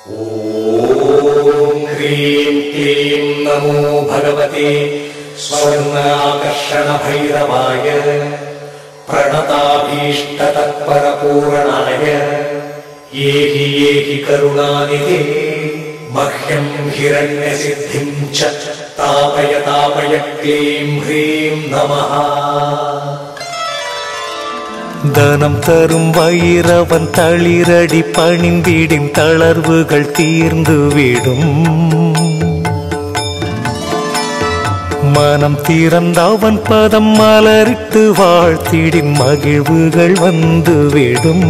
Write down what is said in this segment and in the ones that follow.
ॐ ह्रीं क्लीं नमो भगवते स्वर्णाकर्षणभैरवाय प्रणताभीष्टतत्परपूरणाय येहि करुणानिधे मह्यं हिरण्यसिद्धिं च तापय क्लीं ह्रीं नमः। தனம் தரும் வைரவன் தளிரடி பணிந்திடும் தளர்வுகள் தீர்ந்துவிடும். மனம் திறந்தவன் பதம் மலரிட்டு வாழ்த்திடும் மகிழ்வுகள் வந்துவிடும்.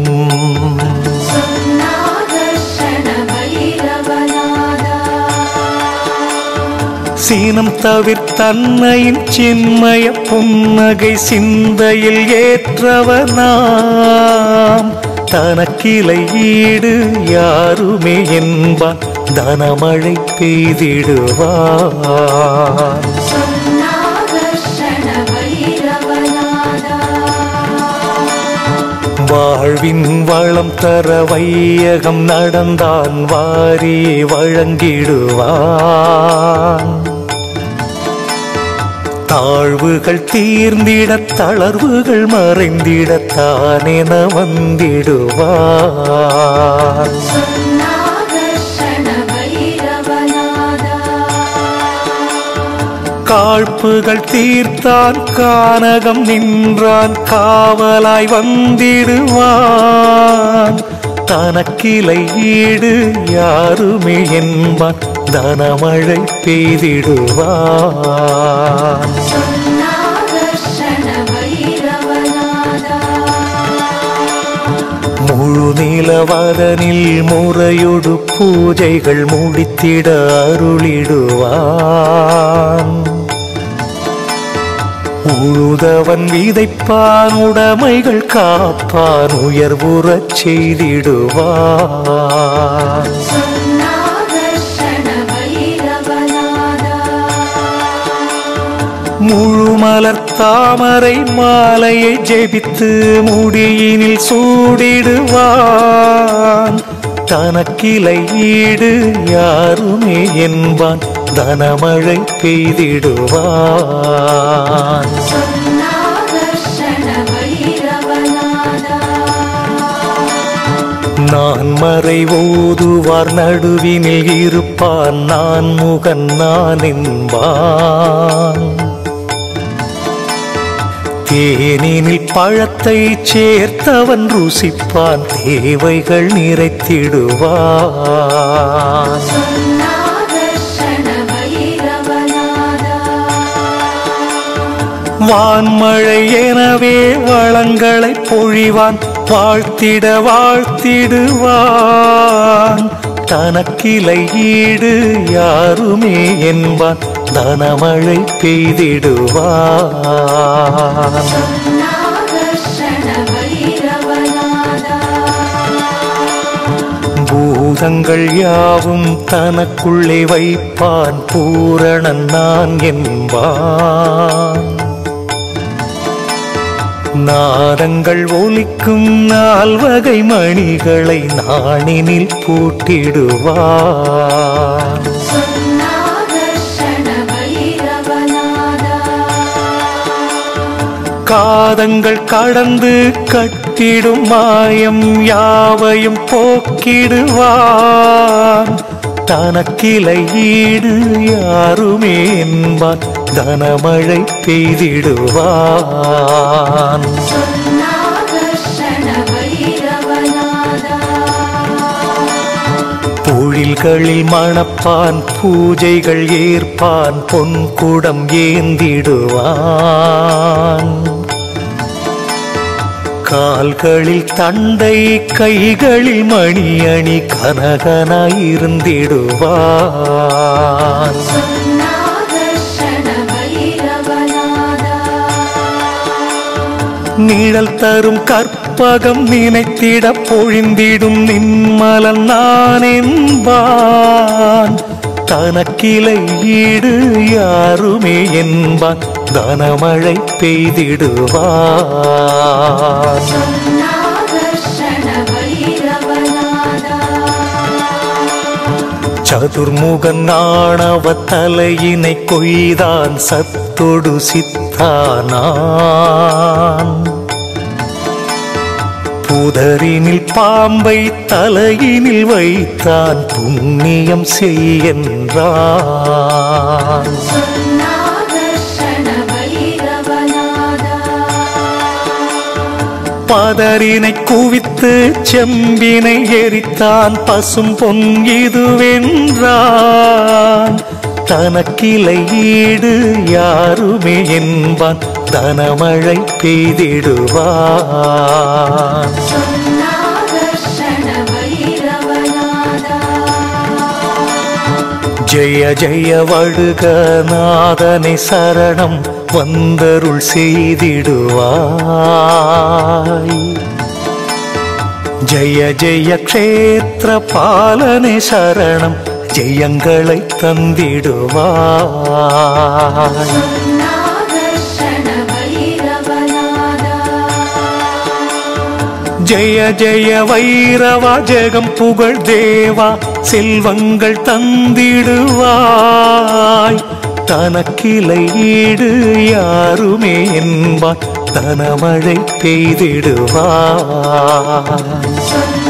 சீனம் தவிர்த்தன்னையின் சின்மய புன்னகை சிந்தையில் ஏற்றவனாம். தனக்கிளை ஈடு யாருமே என்பான் தனமழை பெய்திடுவான். வாழ்வின் வளம் தர வையகம் நடந்தான் வாரியை வழங்கிடுவான். தாழ்வுகள் தீர்ந்திட தளர்வுகள் மறைந்திடத்தானென வந்திடுவான். காழ்ப்புகள் தீர்த்தான் கானகம் நின்றான் காவலாய் வந்திடுவான். தனக்கிளை ஈடு யாருமே என்பான் தனமழை பெய்திடுவான். முழு நிலவதனில் முறையொடு பூஜைகள் முடித்திட அருளிடுவான். உழுதவன் விதைப்பான் உடைமைகள் காப்பான் உயர்வுறச் செய்திடுவான். முழுமலர் தாமரை மாலையை ஜெபித்து முடியினில் சூடிடுவான். தனக்கிளை ஈடு யாருமே என்பான் தனமழை பெய்திடுவான். நான் மறை ஓதுவார் நடுவினில் இருப்பான் நான் முகன் நான் என்பான். தேனினில் பழத்தை சேர்த்தவன் ருசிப்பான் தேவைகள் நிறைத்திடுவான். வான்மழை எனவே வளங்களை பொழிவான் வாழ்த்திட வாழ்த்திடுவான். தனக்கிளை ஈடு யாருமே என்பான் தனமழை பெய்திடுவான். பூதங்கள் யாவும் தனக்குள்ளே வைப்பான் பூரணன் நான் என்பான். நாதங்கள் ஒலிக்கும் நால்வகை மணிகளை நாணினில் பூட்டிடுவான். காதங்கள் கடந்து கட்டிடும் மாயம் யாவையும் போக்கிடுவான். தனக்கிளை ஈடு யாருமே என்பான் தனமழை பெய்திடுவான். பொழில்களில் மணப்பான் பூஜைகள் ஏற்பான் பொன்குடம் ஏந்திடுவான். கால்களில் தண்டை கைகளில் மணி அணி கனகனாயிருந்திடுவான். நிழல் தரும் கற்பகம் நினைத்திட பொழிந்திடும் நின்மலன் நான் என்பான். தனக்கிளை ஈடு யாருமே என்பான் தனமழை பெய்திடுவான். சதுர்முகன் ஆணவ தலையினை கொய்தான் சத்தொடு சித்தானான். புதரினில் பாம்பை தலையினில் வைத்தான் புண்ணியம் செய்கின்றான். பதரினை குவித்து செம்பினை எரித்தான் பசும் பொன் இதுவென்றான். தனக்கிளை ஈடு யாருமே என்பான் தனமழை பெய்திடுவான். ஜெய ஜெய வடுக நாதனை சரணம் வந்தருள் செய்திடுவாய். ஜெய ஜெய க்ஷேத்திர பாலனை சரணம் ஜெயங்களை தந்திடுவாய். ஜெய ஜெய வைரவா ஜெகம் புகழ் தேவா செல்வங்கள் தந்திடுவாய். தனக்கிளை ஈடு யாருமே என்பான் தனமழை பெய்திடுவாய்.